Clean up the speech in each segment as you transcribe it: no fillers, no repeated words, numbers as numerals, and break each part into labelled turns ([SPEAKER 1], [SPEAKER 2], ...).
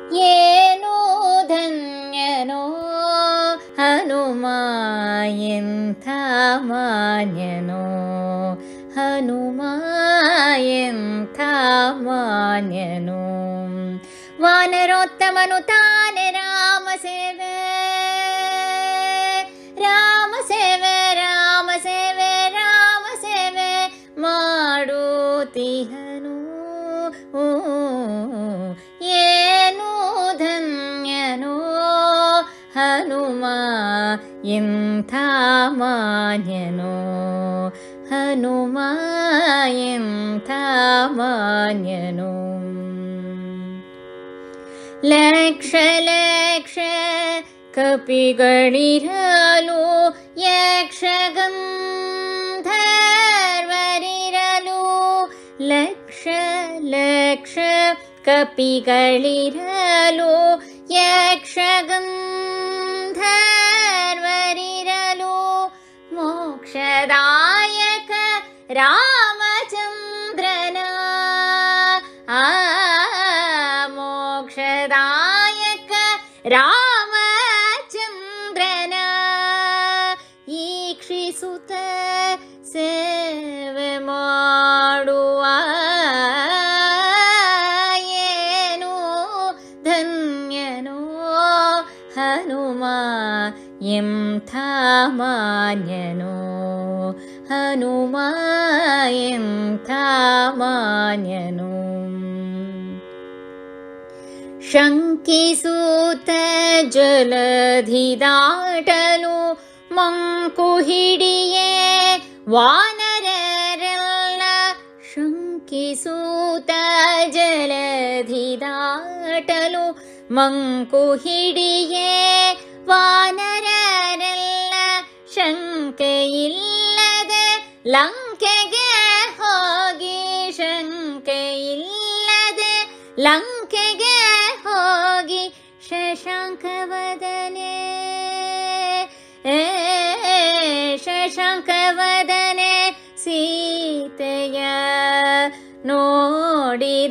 [SPEAKER 1] ಏನು ಧನ್ಯನೋ ಹನುಮ ಎಂಥ ಮಾನ್ಯನೋ ಹನುಮ ಎಂಥ ಮಾನ್ಯನೋ. ವಾನರೋತ್ತಮನು ತಾನೆ ರಾಮ ಸೇವೆ ರಾಮ ಸೇವೆ ರಾಮ ಸೇವೆ ರಾಮ ಸೇವೆ ಮಾಡುತ್ತಿಹನು. ಏನು ಧನ್ಯನೋ ಹನುಮ ಎಂಥ ಮಾನ್ಯನೋ ಹನುಮ ಎಂಥ ಮಾನ್ಯನೋ. ಲಕ್ಷ ಲಕ್ಷ ಕಪಿಗಳಿರಲು ಯಕ್ಷಗಂಧರ್ವರಿರಲು ಲಕ್ಷ ಲಕ್ಷ ಕಪಿಗಳಿರಲು ಯಕ್ಷಗಂಧರ್ವರಿರಲು ಮೋಕ್ಷದಾಯಕ ರಾಮಚಂದ್ರನ ಮೋಕ್ಷದಾಯಕ ರಾಮಚಂದ್ರನ ಈಕ್ಷಿಸುತ್ತ ಸೇವೆ ಮಾಡುವ ಏನು ಧನ್ಯನೋ ಹನುಮ ಎಂಥ ಮಾನ್ಯನೋ ಹನುಮ ಎಂಥ ಮಾನ್ಯನೋ. ಶಂಕಿಸೂತ ಜಲಧಿ ದಾಟಲು ಮಂಕು ಹಿಡಿಯೇ ವಾನರರೆಲ್ಲ ಶಂಕಿಸೂತ ಜಲಧಿ ದಾಟಲು ಮಂಕು ಹಿಡಿಯೇ ವಾನರರೆಲ್ಲ ಶಂಕೆಯಿಲ್ಲದೆ ಲಂಕೆಗೆ ಹೋಗಿ ಶಂಕೆಯಿಲ್ಲದೆ ಲಂಕೆಗೆ ಹೋಗಿ ಶಶಾಂಕವದನೆ ಶಶಾಂಕವದನೆ ಸೀತೆಯ ನೋಡಿದ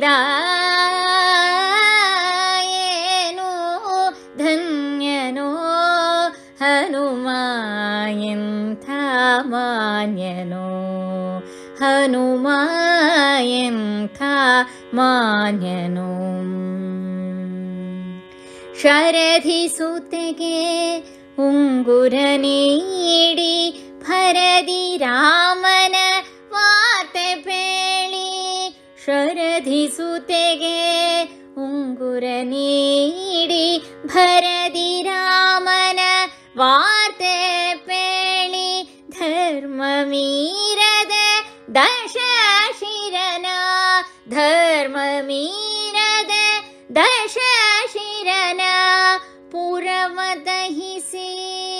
[SPEAKER 1] ಏನು ಧನ್ಯನೋ ಹನುಮ ಎಂಥ ಮಾನ್ಯನೋ ಹನುಮ ಎಂಥ ಮಾನ್ಯನೋ. ಶರಧಿ ಸುತೆಗೆ ಉಂಗುರ ನೀಡಿ ಭರದಿ ರಾಮನ ವಾರ್ತೆ ಪೇಳಿ ಶರಧಿ ಸುತೆಗೆ ಉಂಗುರ ನೀಡಿ ಭರದಿ ರಾಮನ ವಾರ್ತೆ ಪೇಳಿ ಧರ್ಮ ಮೀರದೆ ದಶಶಿರನ ಧರ್ಮ ಮೀರದೆ ದಶಶಿರನ ಪುರವದಹಿಸಿ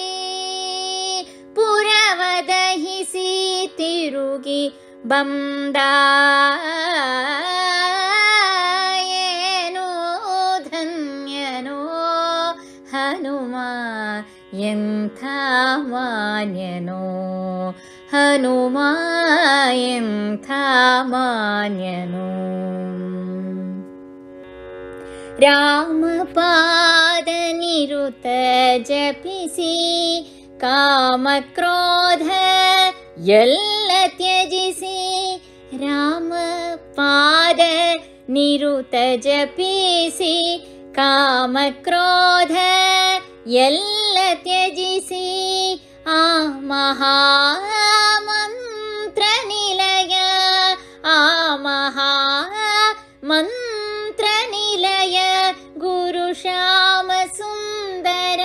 [SPEAKER 1] ಪುರವದಹಿಸಿ ತಿರುಗಿ ಬಂದ ಏನು ಧನ್ಯನೋ ಹನುಮ ಎಂಥ ಮಾನ್ಯನೋ ಹನುಮ ಎಂಥ ಮಾನ್ಯನೋ. ರಾಮಪಾದ ನಿರುತ ಜಪಿಸಿ ಕಾಮಕ್ರೋಧ ಎಲ್ಲ ತ್ಯಜಿಸಿ ರಾಮಪಾದ ನಿರುತ ಜಪಿಸಿ ಕಾಮಕ್ರೋಧ ಎಲ್ಲ ತ್ಯಜಿಸಿ ಆ ಮಹಾಮಂತ್ರ ನಿಲಯ ಆ ಮಹಾಮಂತ್ರ ನಿಲಯ ಗುರು ಶ್ಯಾಮ ಸುಂದರ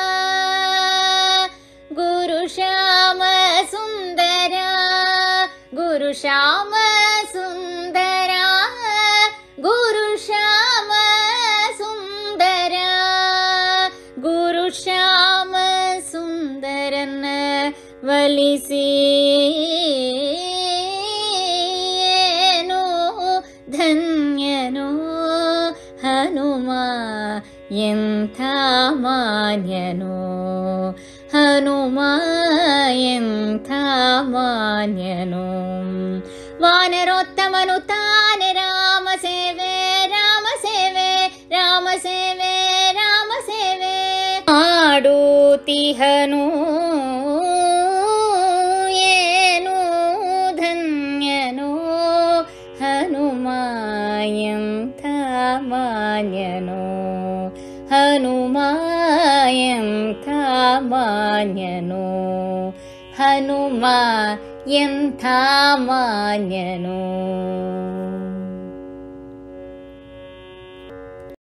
[SPEAKER 1] ಗುರು ಶ್ಯಾಮ ಸುಂದರ ಗುರು ಶ್ಯಾಮ ಸುಂದರ ಗುರು ಶ್ಯಾಮ ಸುಂದರ ಗುರು ಶ್ಯಾಮ ಸುಂದರನ ವಲಿಸಿ ಏನು ಧನ್ಯನೋ ಹನುಮ ಎಂಥ ಮಾನ್ಯನೋ ಹನುಮ ಎಂಥ ಮಾನ್ಯನೋ. ವಾನರೋತ್ತಮನು ತಾನೆ ರಾಮ ಸೇವೆ ರಾಮ ಸೇವೆ ರಾಮ ಸೇವೆ ಸ್ತುತಿಹನು ಏನು ಧನ್ಯನೋ ಹನುಮ ಎಂಥ ಮಾನ್ಯನೋ ಹನುಮ ಎಂಥ ಮಾನ್ಯನೋ ಹನುಮ ಎಂಥ ಮಾನ್ಯನೋ.